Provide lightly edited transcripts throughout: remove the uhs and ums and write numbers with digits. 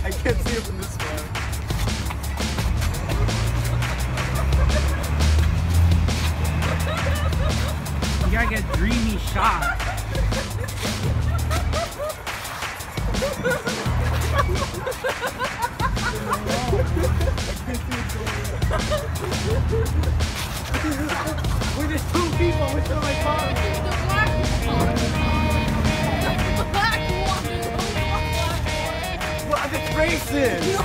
I can't see it from this far. You gotta get dreamy shots. We're just two people. Which one am I calling? The black one. What? It's racist. No.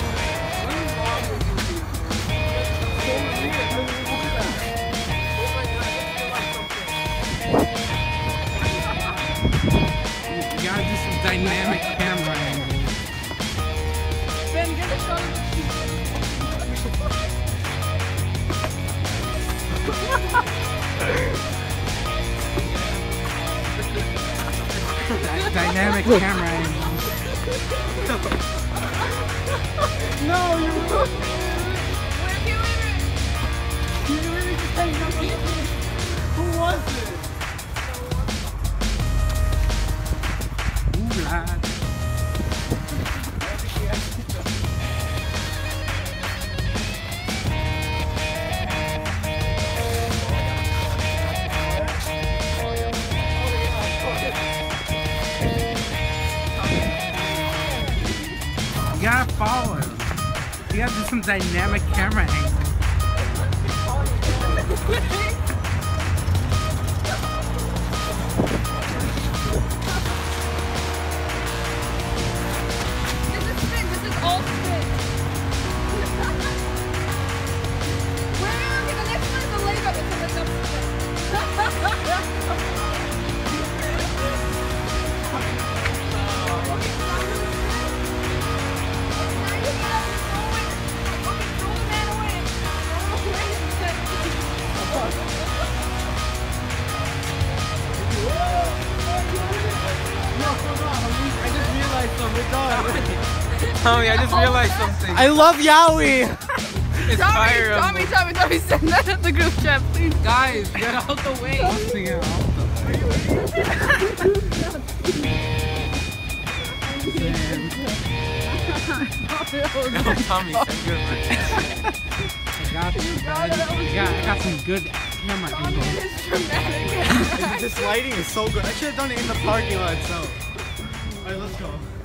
You gotta do some dynamic camera angles. Ben, get a shot of the Dynamic camera angles. No, you ruined it. You really just hanging up on me. Who was it? Ooh, lad. You gotta follow him. You gotta do some dynamic camera angles. This is spin. This is all spin. Wait, okay, the next one is the leg up. It's a leg up spin. Tommy, I just realized something. I love Yaoi. It's Fire Tommy, Emblem. Tommy, send that in the group chat, please. Guys, get out the way. Get out No, Tommy, send your I got some good camera angles. It's dramatic. This lighting is so good. I should have done it in the parking lot itself. Alright, let's go.